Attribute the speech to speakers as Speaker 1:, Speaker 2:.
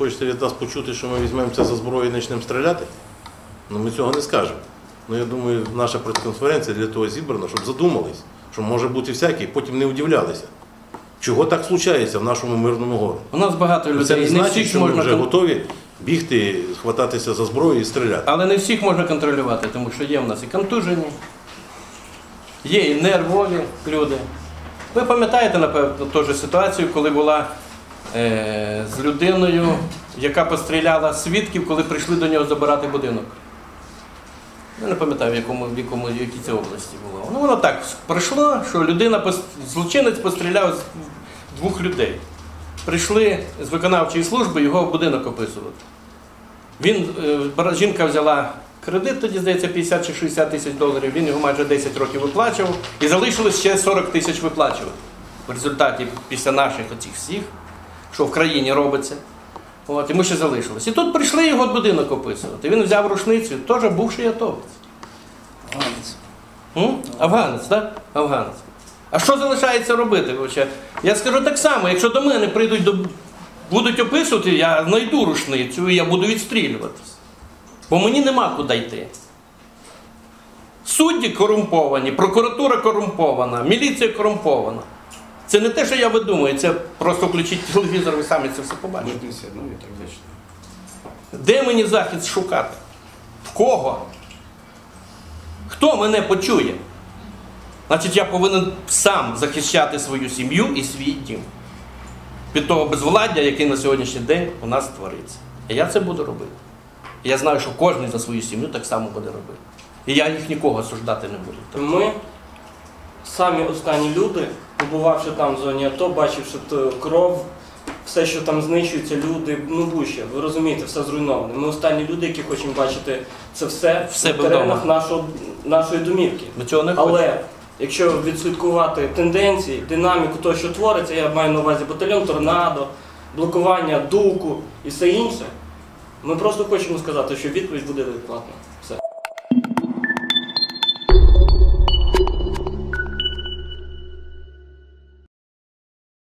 Speaker 1: хочете від нас почути, що ми візьмемося за зброю і почнемо стріляти? Ну, ми цього не скажемо. Ну, я думаю, наша прес-конференція для того зібрана, щоб задумались, що може бути всяке, і потім не удивлялися. Чого так случається в нашому мирному городі?
Speaker 2: У нас багато людей.
Speaker 1: Це не значить,
Speaker 2: всіх
Speaker 1: що ми
Speaker 2: можна
Speaker 1: вже готові бігти, хвататися за зброю і стріляти.
Speaker 2: Але не всіх можна контролювати, тому що є в нас і контужені, є і нервові люди. Ви пам'ятаєте, напевно, теж ситуацію, коли була з людиною, яка постріляла свідків, коли прийшли до нього забирати будинок. Я не пам'ятаю, в якій це області було. Ну, воно так пройшло, що злочинець постріляв з 2 людей. Прийшли з виконавчої служби його в будинок описувати. Жінка взяла кредит, тоді, здається, 50 чи 60 тисяч доларів, він його майже 10 років виплачував, і залишилось ще 40 тисяч виплачувати. В результаті, після наших оцих всіх, що в країні робиться, йому ще залишилось. І тут прийшли його будинок описувати. Він взяв рушницю, теж бувший атовець.
Speaker 3: Афганець.
Speaker 2: Афганець, так? Афганець. А що залишається робити? Я скажу так само, якщо до мене будуть описувати, я знайду рушницю і я буду відстрілюватись. Бо мені нема куди йти. Судді корумповані, прокуратура корумпована, міліція корумпована. Це не те, що я видумую, це просто включіть телевізор, ви самі це все побачите. Де мені захист шукати? В кого? Хто мене почує? Значить, я повинен сам захищати свою сім'ю і свій дім від того безвладдя, яке на сьогоднішній день у нас твориться. І я це буду робити. І я знаю, що кожен за свою сім'ю так само буде робити. І я їх нікого осуждати не буду.
Speaker 3: Ми самі останні люди, побувавши там в зоні АТО, бачивши кров, все, що там знищується, люди, ну будь-що, ви розумієте, все зруйноване. Ми останні люди, які хочемо бачити це все в теренах нашої домівки.
Speaker 2: Ми цього не хочемо.
Speaker 3: Але якщо відслідкувати тенденції, динаміку того, що твориться, я маю на увазі батальйон «Торнадо», блокування ДУКу і все інше, ми просто хочемо сказати, що відповідь буде адекватна. Все.